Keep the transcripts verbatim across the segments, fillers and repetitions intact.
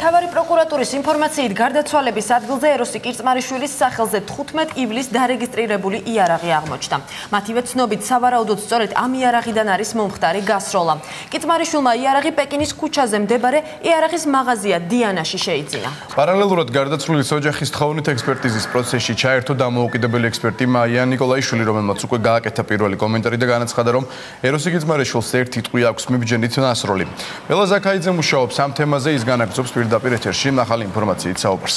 მთავარი პროკურატურის ინფორმაციით გარდაცვალების ადგილზე ეროსი კიწმარიშვილის სახელზე თხუთმეტ ივლისს დარეგისტრირებული იარაღი აღმოჩნდა. მათივე ცნობით, სავარაუდოდ სწორედ ამ იარაღიდან არის მომხდარი გასროლა. კიწმარიშვილმა იარაღი პეკინის ქუჩაზე მდებარე იარაღის მაღაზია დიანაში შეიძინა. პარალელურად გარდაცვლილის ოჯახის თხოვნით ექსპერტიზის პროცესში ჩაერთო დამოუკიდებელი ექსპერტი მაია ნიკოლაიშვილი, რომელმაც უკვე გააკეთა პირველი კომენტარი და განაცხადა, რომ ეროსი კიწმარიშვილს ერთ თიტყვი აქვს მიბჯენით ნასროლი. ბელა ზაქაიძე მუშაობს ამ თემაზე, ის განაგრძობს პირდაპირ ეთერში ახალი ინფორმაციით საუბარს.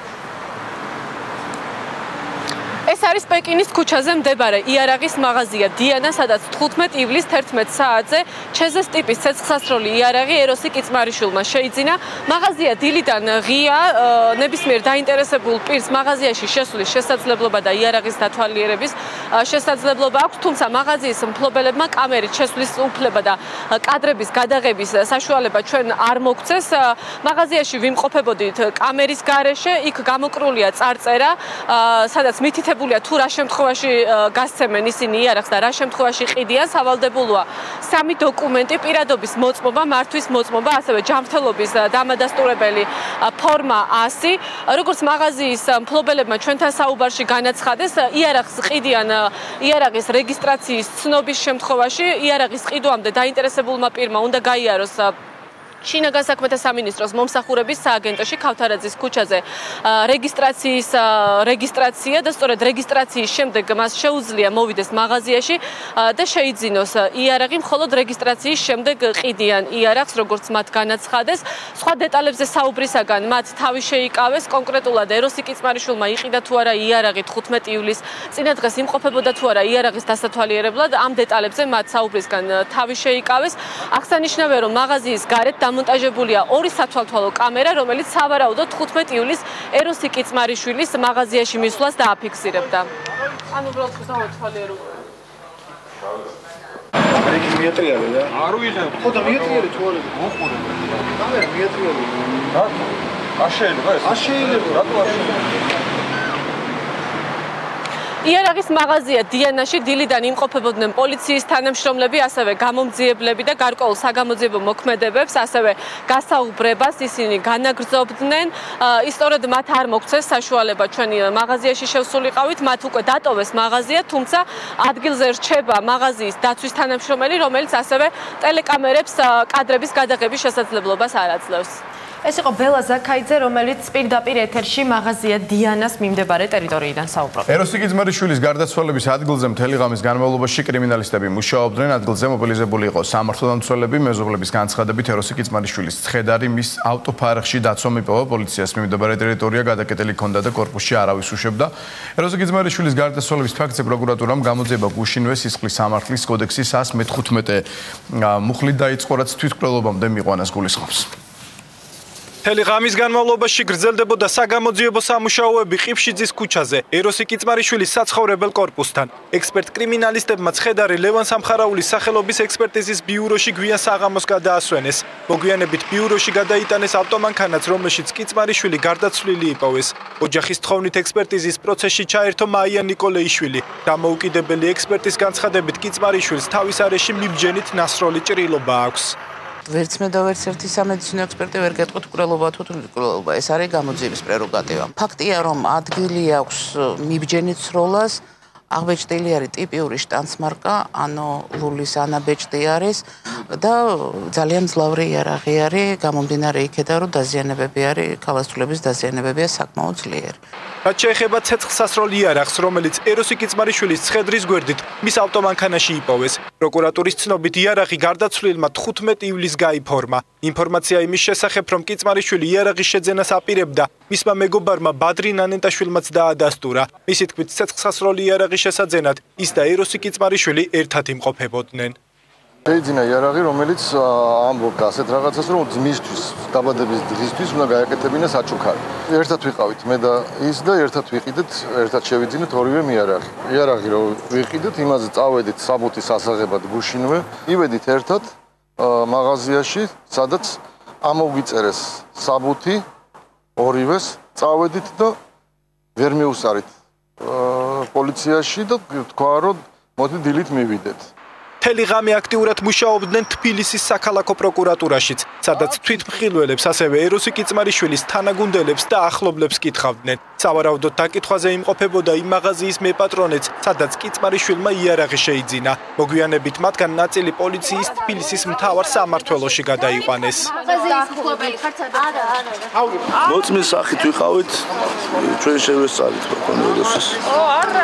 ეს არის პეკინის ქუჩაზე მდებარე იარაღის მაღაზია დიანა, სადაც თხუთმეტ ივლისს თერთმეტ საათზე ჩეზეს ტიპის ცეცხლსასროლი იარაღი ეროსი კიწმარიშვილმა შეიძინა. მაღაზია დილიდან ღია, ნებისმიერ დაინტერესებულ პირს მაღაზიაში შესვლის შესაძლებლობა და იარაღის დათვალიერების შესაძლებლობა აქვს, თუმცა მაღაზიის მფლობელებმა კამერით შესვლის უფლება და კადრების გადაღების საშუალება ჩვენ არ მოგცეს. მაღაზიაში ვიმყოფებოდით კამერის გარეშე, იქ გამოკრულია წარწერა, სადაც მითითებული თუ რა შემთხვევაში გასცემენ ისინი იარაღს და რა შემთხვევაში ყიდიან. სავალდებულოა სამი დოკუმენტი: პირადობის მოწმობა, მართვის მოწმობა, ასევე ჯანმრთელობის დამადასტურებელი ფორმა ასი. როგორც მაღაზიის მფლობელებმა ჩვენთან საუბარში განაცხადეს, იარაღს ყიდიან იარაღის რეგისტრაციის ცნობის შემთხვევაში. იარაღის ყიდვამდე დაინტერესებულმა პირმა უნდა გაიაროს შინა განსაქმეთა სამინისტროს მომსახურების სააგენტოში ქავთარაძის ქუჩაზე რეგისტრაციის რეგისტრაცია და სწორედ რეგისტრაციის შემდეგ მას შეუძლია მოვიდეს მაღაზიაში და შეიძინოს იარაღი. მხოლოდ რეგისტრაციის შემდეგ ყიდიან იარაღს, როგორც მათ განაცხადეს. სხვა დეტალებზე საუბრისაგან მათ თავი შეიკავეს. კონკრეტულად ეროსი კიწმარიშვილმა იყიდა თუ არა იარაღი თხუთმეტ ივლისს, წინა დღეს იმყოფებოდა თუ არა იარაღის დასათვალიერებლად. ამ დეტალებზე მათ საუბრისგან თავი შეიკავეს. აღსანიშნავია, რომ მაღაზიის გარეთ დამონტაჟებულია ორი სათვალთვალო კამერა, რომელიც სავარაუდოდ თხუთმეტ ივლისს ეროსი კიწმარიშვილის მაღაზიაში მისვლას დააფიქსირებდა. ანუ უბრალოდ სათვალიერო. ეგ მიატრიალე და არ ვიღებ. ხო და მიატრიალე თვალები. მოყურე. კამერა მიატრიალე. რა? არ შეიძლება ეს? არ შეიძლება. რატო არ შეიძლება? იარაღის მაღაზია დიანაში დილიდან იმყოფებოდნენ პოლიციის თანამშრომლები, ასევე გამომძიებლები და გარკვეულ საგამოძიებო მოქმედებებს, ასევე გასაუბრებას ისინი განაგრძობდნენ. ისწორედ მათ არ მოგცეს საშუალება ჩვენი მაღაზიაში შევსულიყავით, მათ უკვე დატოვეს მაღაზია, თუმცა ადგილზე რჩება მაღაზიის დაცვის თანამშრომელი, რომელიც ასევე ტელეკამერებს კადრების გადაღების შესაძლებლობას არ აძლევს. ეს იყო ბელა ზაქაიძე, რომელიც პირდაპირ ეთერში მაღაზია დიანას მიმდებარე ტერიტორიიდან საუბრობდა. ეროსი კიწმარიშვილის გარდაცვალების ადგილზე მთელი ღამის განმავლობაში კრიმინალისტები მუშაობდნენ. ადგილზე მობილიზებული იყო სამართლდამცველები. მეზობლების განცხადებით, ეროსი კიწმარიშვილის ცხედარი მის ავტოფარეხში დაცვა მიპოვა. პოლიციას მიმდებარე ტერიტორია გადაკეტილი ჰქონდა და კორპუსში არავის უშებდა. ეროსი კიწმარიშვილის გარდაცვალების ფაქტზე პროკურატურამ გამოძიება გუშინვე სისხლის სამართლის კოდექსის εκατს მეთხუთმეტე მუხლით დაიწყო, რაც თვითმკვლელობამდე მიყვანას გულისხმობს. მთელი ღამის განმავლობაში გრძელდებოდა საგამოძიებო სამუშაოები ყიფშიძის ქუჩაზე, ეროსი კიწმარიშვილის საცხოვრებელ კორპუსთან. ექსპერტ კრიმინალისტებმა ცხედარი ლევან სამხარაულის სახელობის ექსპერტიზის ბიუროში გვიან საღამოს გადაასვენეს. მოგვიანებით ბიუროში გადაიტანეს ავტომანქანაც, რომელშიც კიწმარიშვილი გარდაცვლილი იპოვეს. ოჯახის თხოვნით ექსპერტიზის პროცესში ჩაერთო მაია ნიკოლაიშვილი. დამოუკიდებელი ექსპერტის განცხადებით, კიწმარიშვილს თავის არეში მიბჯენით ნასროლი ჭრილობა აქვს. ვერც მე და ვერც ერთი სამედიცინო ექსპერტი ვერ გეტყვით მკვლელობა თუ მკვლელობა, ეს არის გამოძიების პრეროგატივა. ფაქტია, რომ ადგილი აქვს მიბჯენით სროლას, აღბეჭდილი არის ტიპიური შტანცმარკა, ანუ ლულის ანაბეჭდი არის და ძალიან მძლავრი იარაღი არის, გამომდინარე იქედან, რომ დაზიანებები არის, ქალასწულების დაზიანებებია საკმაოდ ძლიერი. რაც შეეხება ცეცხლსასროლ იარაღს, რომელიც ეროსი კიწმარიშვილის ცხედრის გვერდით მის ავტომანქანაში იპოვეს. პროკურატურის ცნობით, იარაღი გარდაცვლილმა თხუთმეტ ივლისს გაიფორმა. ინფორმაცია იმის შესახებ, რომ კიწმარიშვილი იარაღის შეძენას აპირებდა, მისმა მეგობარმა ბადრი ნანენტაშვილმაც დაადასტურა. მისი თქმით, ცეცხლსასროლი იარაღის შესაძენად ის და ეროსი კიწმარიშვილი ერთად იმყოფებოდნენ. შეიძინა იარაღი, რომელიც ამბობდა ასეთ რაღაცას, რომ ძმისთვის, დაბადების დღისთვის უნდა გაეკეთებინა საჩუქარი. ერთად ვიყავით მე და ის და ერთად ვიყიდეთ, ერთად შევიძინეთ ორივე იარაღი. იარაღი რომ ვიყიდეთ, იმაზე წავედით საბუთის ასაღებად გუშინვე, ივედით ერთად მაღაზიაში, სადაც ამოვიწერეს საბუთი ორივეს, წავედით და ვერ მივსარით პოლიციაში და თქვა, რომ მოდი დილით მივიდეთ. მთელი ღამე აქტიურად მუშაობდნენ თბილისის საქალაქო პროკურატურაშიც, სადაც თვითმხილველებს, ასევე ეროსი კიწმარიშვილის თანაგუნდელებს და ახლობლებს კითხავდნენ. სავარაუდოდ დაკითხვაზე იმყოფებოდა იმ მაღაზიის მეპატრონეც, სადაც კიწმარიშვილმა იარაღი შეიძინა. მოგვიანებით მათგან ნაწილი პოლიციის თბილისის მთავარ სამმართველოში გადაიყვანეს. მოწმის სახით ვიყავით, ჩვენ შევესწავლით პროკურორის. ო, არა,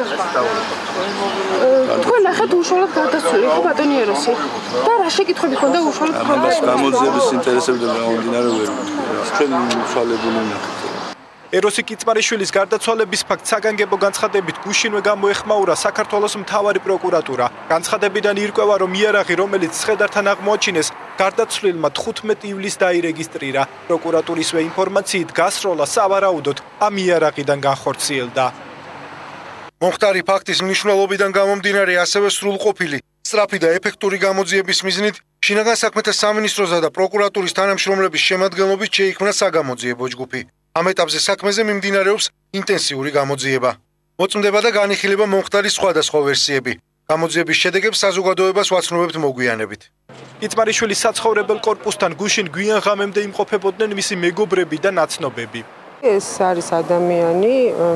თქვენ ნახეთ უშუალოდ გარდაცვლილი ხო ბატონი ეროსი? და რა შეკითხვები ქონდა უშუალოდ ამას გამოძიების ინტერესებიდან გამომდინარე ვერ ჩვენ უშუალებული ნახეთ. ეროსი კიწმარიშვილის გარდაცვალების ფაქტს საგანგებო განცხადებით გუშინვე გამოეხმაურა საქართველოს მთავარი პროკურატურა. განცხადებიდან ირკვევა, რომ იარაღი, რომელიც ცხედართან აღმოაჩინეს, გარდაცვლილმა თხუთმეტი ივლისს დაირეგისტრირა. პროკურატურისვე ინფორმაციით გასროლა სავარაუდოდ ამ იარაღიდან განხორციელდა. მომხდარი ფაქტის მნიშვნელობიდან გამომდინარე ასევე სრულყოფილი, სწრაფი და ეფექტური გამოძიების მიზნით შინაგან საქმეთა სამინისტროსა და პროკურატურის თანამშრომლების შემადგენლობით შეიქმნა საგამოძიებო ჯგუფი. ამ ეტაპზე საქმეზე მიმდინარეობს ინტენსიური გამოძიება. მოწმდება და განიხილება მომხდარის სხვადასხვა ვერსიები. გამოძიების შედეგებს საზოგადოებას ვაცნობებთ მოგვიანებით. კიწმარიშვილის საცხოვრებელ კორპუსთან გუშინ გვიან ღამემდე იმყოფებოდნენ მისი მეგობრები და ნაცნობები. ეს არის ადამიანი,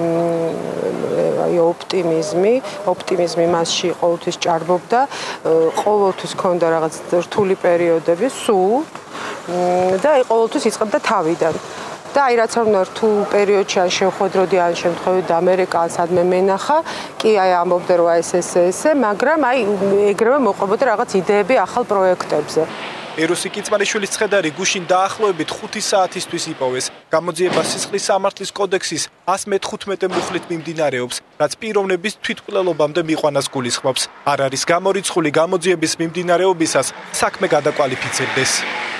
აი ოპტიმიზმი, ოპტიმიზმი მასში ყოველთვის ჭარბობდა, ყოველთვის ჰქონდა რაღაც რთული პერიოდები, სულ და აი ყოველთვის იწყებდა თავიდან. და აი რაც არ უნდა რთულ პერიოდში ან შევხვედროდი ან შემთხვევით ამერიკა ან სადმე მენახა, კი აი ამბობდა რომ ეს ეს ესე, მაგრამ აი ეგრევე მოყვებოდა რაღაც იდეები ახალ პროექტებზე. ეროსი კიწმარიშვილის ცხედარი გუშინ დაახლოებით ხუთი საათისთვის იპოვეს. გამოძიება სისხლის სამართლის კოდექსის ას მეთხუთმეტე მუხლით მიმდინარეობს, რაც პიროვნების თვითმკვლელობამდე მიყვანას გულისხმობს. არ არის გამორიცხული გამოძიების მიმდინარეობისას საქმე გადაკვალიფიცირდეს.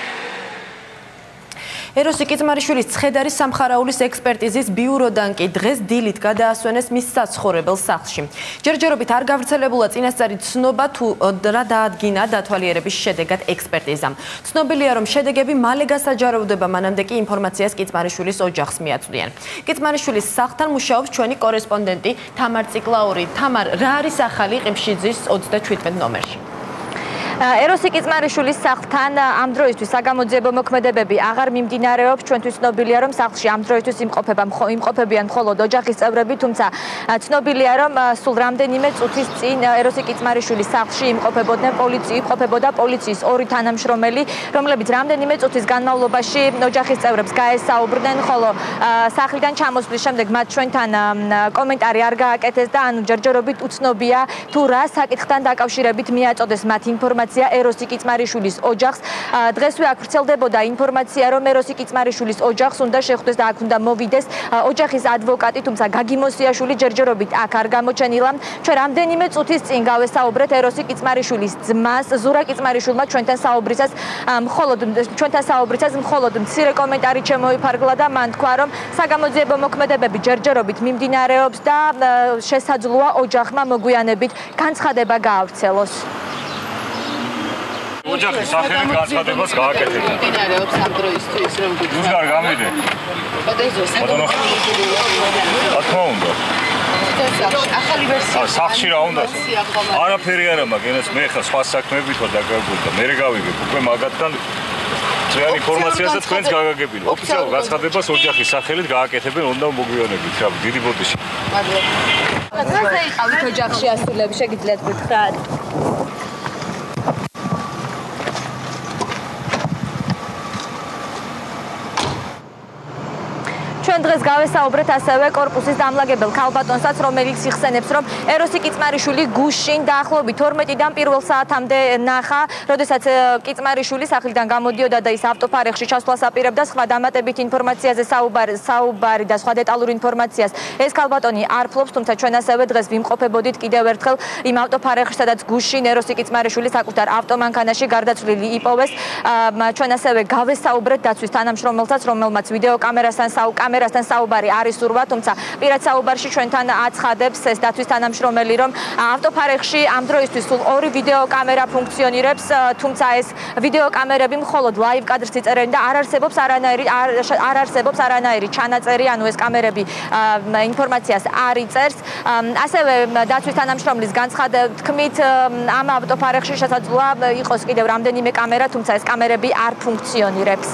ეროსი კიწმარიშვილის ცხედარის სამხარაულის ექსპერტიზის ბიუროდან კი დღეს დილით გადაასვენეს მის საცხოვრებელ სახლში. ჯერჯერობით არ გავრცელებულა წინასწარი ცნობა თუ რა დაადგინა დათვალიერების შედეგად ექსპერტიზამ. ცნობილია, რომ შედეგები მალე გასაჯაროვდება, მანამდე კი ინფორმაციას კიწმარიშვილის ოჯახს მიაწვდიან. კიწმარიშვილის სახლთან მუშაობს ჩვენი კორესპონდენტი თამარ ციკლაური. თამარ, რა არის ახალი ყიფშიძის ოცდაჩვიდმეტ ნომერში? ეროსი კიწმარიშვილის სახლთან ამ დროისთვის საგამოძიებო მოქმედებები აღარ მიმდინარეობს. ჩვენთვის ცნობილია, რომ სახლში ამ დროისთვის იმყოფება იმყოფებიან მხოლოდ ოჯახის წევრები, თუმცა ცნობილია, რომ სულ რამდენიმე წუთის წინ ეროსი კიწმარიშვილის სახლში იმყოფებოდნენ პოლიცია, იმყოფებოდა პოლიციის ორი თანამშრომელი, რომლებიც რამდენიმე წუთის განმავლობაში ოჯახის წევრებს გაესაუბრნენ, ხოლო სახლიდან ჩამოსვლის შემდეგ მათ ჩვენთან კომენტარი არ გააკეთეს და ანუ ჯერჯერობით უცნობია თუ რა საკითხთან დაკავშირებით მიაწოდეს მათ ინფორმაცია ეროსი კიწმარიშვილის ოჯახს. დღესვე აქ ვრცელდებოდა ინფორმაცია, რომ ეროსი კიწმარიშვილის ოჯახს უნდა შეხვდეს და აქ უნდა მოვიდეს ოჯახის ადვოკატი, თუმცა გაგი მოსიაშვილი ჯერჯერობით აქ არ გამოჩენილა. ჩვენ რამდენიმე წუთის წინ გავესაუბრეთ ეროსი კიწმარიშვილის ძმას, ზურა კიწმარიშვილმა ჩვენთან საუბრისას მხოლოდ ჩვენთან საუბრისას მხოლოდ მცირე კომენტარი შემოიფარგლა და მან თქვა, რომ საგამოძიებო მოქმედებები ჯერჯერობით მიმდინარეობს და შესაძლოა ოჯახმა მოგვიანებით განცხადება გაავრცელოს. ოჯახის სახელით განცხადებას გააკეთებდა. მიმდინარეობს ამ დროისთვის რომ გულგარ გამიდე. ბატონო. რა თქმა უნდა. ახალი ვერსია. სახში რა უნდა? არაფერი არა მაგენას მე ხა სხვა საქმეებით ვარ დაგაგული და მე გავიგებ უკვე მაგათთან ძალიან ინფორმაციას და თქვენს გაგაგებინო. ოფიციალურ განცხადებას ოჯახის სახელით გააკეთებენ, უნდა მოგვიანებით. რა დიდი ბოდიში. მადლობა. რა იყავით ოჯახში ასულები, შეგიძლიათ გითხრათ? ჩვენ დღეს გავესაუბრეთ ასევე კორპუსის დამლაგებელ ქალბატონსაც, რომელიც იხსენებს, რომ ეროსი კიწმარიშვილი გუშინ დაახლოებით თორმეტიდან პირველ საათამდე ნახა, როდესაც კიწმარიშვილი სახლიდან გამოდიოდა და ის ავტოფარეხში ჩასვლას აპირებდა სხვა დამატებით ინფორმაციაზე საუბარი, საუბარი და სხვა დეტალურ ინფორმაციას ეს ქალბატონი არ ფლობს, თუმცა ჩვენ ასევე დღეს ვიმყოფებოდით კიდევ ერთხელ იმ ავტოფარეხში, სადაც გუშინ ეროსი კიწმარიშვილი საკუთარ ავტომანქანაში გარდაცვლილი იპოვეს. ჩვენ ასევე გავესაუბრეთ დაცვის თანამშრომელსაც, რომელმაც ვიდეო კამერასთან საუბარი კამერასთან საუბარი არის ურვა, თუმცა პირად საუბარში ჩვენთან აცხადებს ეს დაცვის თანამშრომელი, რომ ავტოფარეხში ამ დროისთვის სულ ორი ვიდეო კამერა ფუნქციონირებს, თუმცა ეს ვიდეო კამერები მხოლოდ ლაივ კადრს იწერენ და არ არსებობს არანაირი არ არსებობს არანაირი ჩანაწერი, ანუ ეს კამერები ინფორმაციას არ იწერს. ასევე დაცვის თანამშრომლის განცხადებით თქმით, ამ ავტოფარეხში შესაძლოა იყოს კიდევ რამდენიმე კამერა, თუმცა ეს კამერები არ ფუნქციონირებს.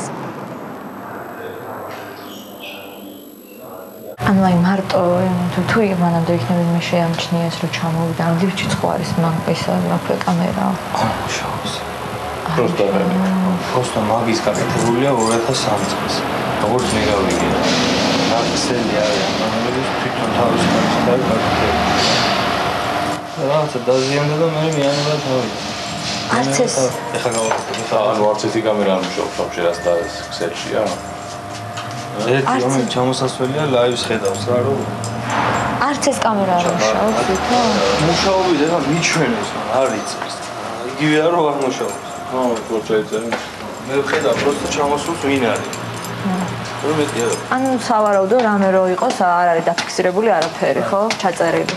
ანუ აი მარტო თუ თუ მანამდე იქნება მე შეამჩნიეს რომ ჩამოვიდა ამ დივჩიც ხო არის მაგ ეს აქვე კამერა შავს просто просто მაგის გაკეთებულია ორი ათას სამი წელს როგორც მე გავიგე ნახსელი არის ამერიკის თვითონ თავის კარიერა გაკეთებული რაღაცა დაზიანდა და მე მეანება თავი არც ეს ეხა გავაკეთე ხა ანუ არც ერთი კამერა არ მუშაობს ვაფშე რაც და ეს ქსელშია ერთი რომ ჩამოსასვლელია ლაივს ხედავს რა რომ არც ეს კამერა არ მუშაობს თვითონ მუშაობდი ეხა მიჩვენეს არ იწევს იგივეა რომ არ მუშაობს ხო ხო შეიძლება მე ვხედავ просто ჩამოსულს ვინ არის რომ მეტია ანუ სავარაუდო რამე რო იყოს არ არის დაფიქსირებული არაფერი ხო ჩაწერილი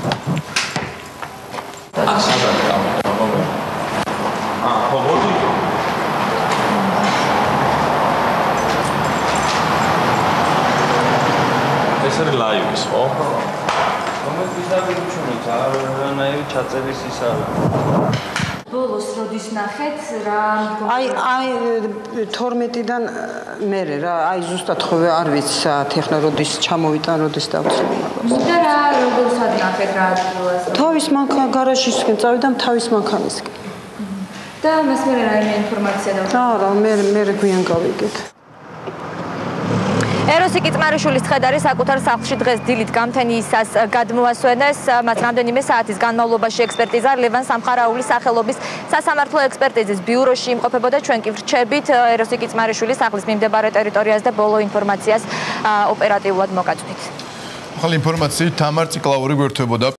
ასადარი კამერა აა ხო მოდი ეს არის ლაივის ხო? რომელიც ვიზავი ჩუნოთ, არანაირი ჩაწერის ის არა. ბოლოს როდის ნახეთ რა აი აი თორმეტიდან მერე რა აი ზუსტად ხო არ ვიცი საათი ახლა როდის ჩამოვიტან როდის დავწვი მაგას და რა როგორ ნახეთ რა ადგილას თავის მანქანა გარაჟისკენ წავიდა თავის მანქანისკენ და მას მე რაიმე ინფორმაცია დავწერე არა მე მე გვიან გავიგეთ ეროსი კიწმარიშვილის ცხედარი საკუთარ სახლში დღეს დილით გამთენიისას გადმოასვენეს. მათ რამდენიმე საათის განმავლობაში ექსპერტიზა ლევან სამხარაულის სახელობის სასამართლო ექსპერტიზის ბიუროში იმყოფებოდა. ჩვენ კი ვრჩებით ეროსი კიწმარიშვილის სახლის მიმდებარე ტერიტორიას და ბოლო ინფორმაციას ოპერატიულად მოგაწვით. ახალი ინფორმაციით თამარ ციკლაური გვერდებოდა